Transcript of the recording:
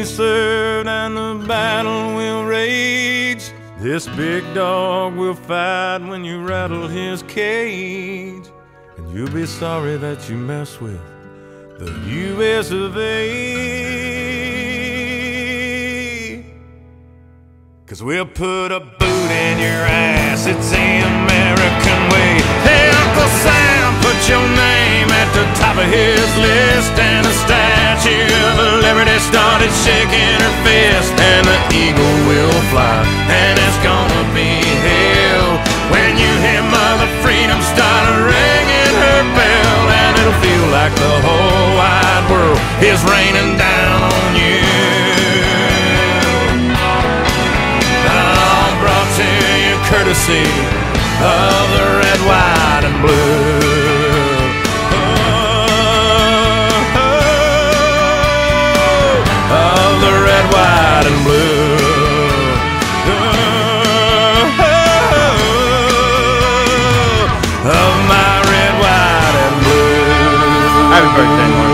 served and the battle will rage. This big dog will fight when you rattle his cage. And you'll be sorry that you mess with the US of A. 'Cause we'll put a boot in your ass, it's the American way. Hey, Uncle Sam, put your name at the top of his list. And the Statue of Liberty started shaking her fist. And the eagle will fly, and it's gonna be hell when you hear Mother Freedom start ringing her bell. And it'll feel like the whole wide world is raining down on you. Brought to you courtesy of the red, white, and blue. Of the red, white, and blue. Of my red, white, and blue. Happy birthday, Mark.